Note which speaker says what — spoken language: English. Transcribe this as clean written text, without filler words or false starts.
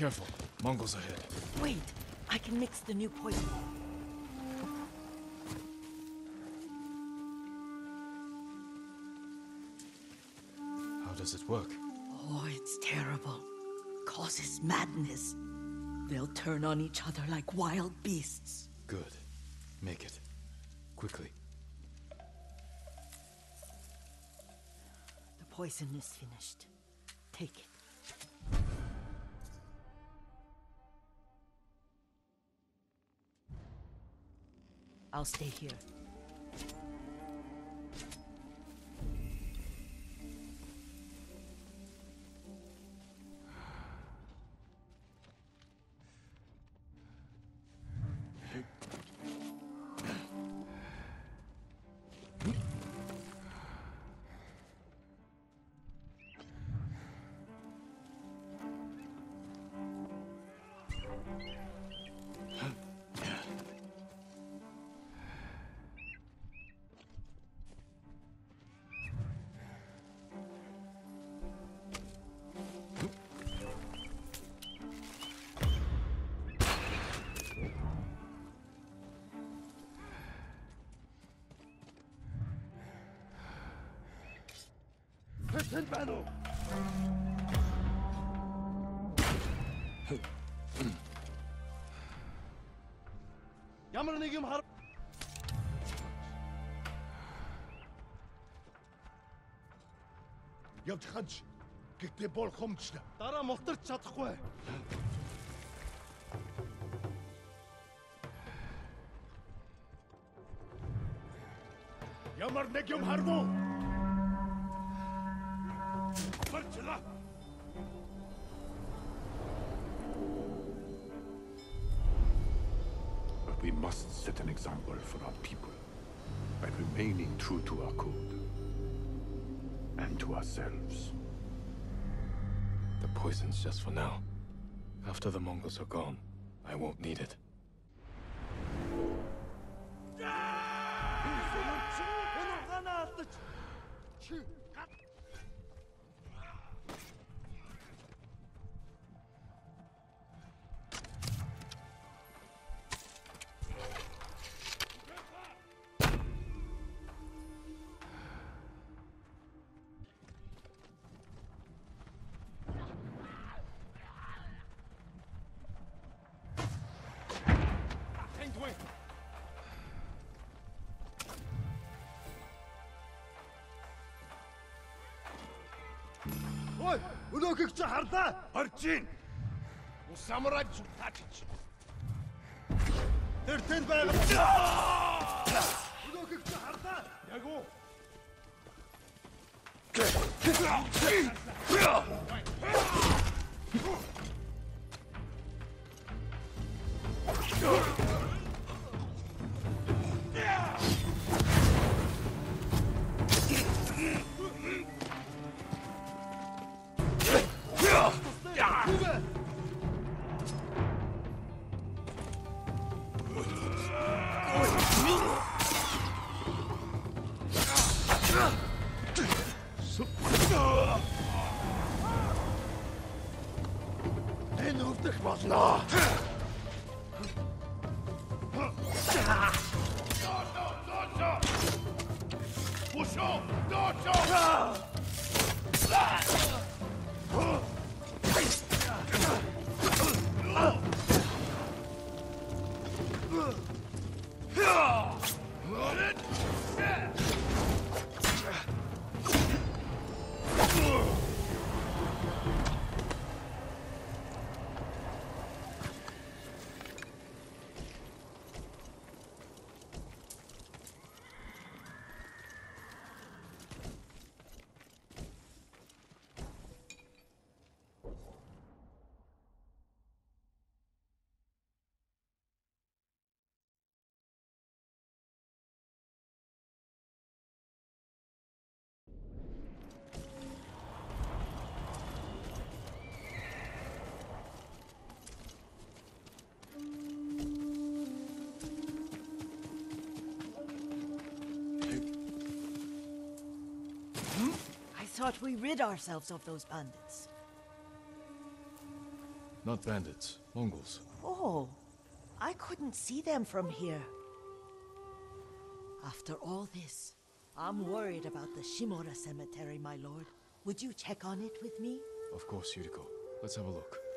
Speaker 1: Careful. Mongols ahead.
Speaker 2: Wait, I can mix the new poison.
Speaker 1: How does it work?
Speaker 2: Oh, it's terrible. Causes madness. They'll turn on each other like wild beasts.
Speaker 1: Good. Make it. Quickly.
Speaker 2: The poison is finished. Take it. I'll stay here.
Speaker 3: Battle! Ямар нэг юм хар явж хаж гэхдээ бол хомч дараа мултарч чадахгүй. Ямар нэг юм харвуу.
Speaker 4: But we must set an example for our people by remaining true to our code and to ourselves.
Speaker 1: The poison's just for now. After the Mongols are gone, I won't need it.
Speaker 3: Ой, өнөөхийг чи харлаа. Орж ийн. Самурай цугтаач. Тэр тэнд байгаа. Өнөөхийг чи харлаа. Яг уу. Энэ өвдөх болно.
Speaker 2: I thought we rid ourselves of those bandits.
Speaker 1: Not bandits. Mongols.
Speaker 2: Oh, I couldn't see them from here. After all this, I'm worried about the Shimura cemetery, my lord. Would you check on it with me?
Speaker 1: Of course, Yuriko. Let's have a look.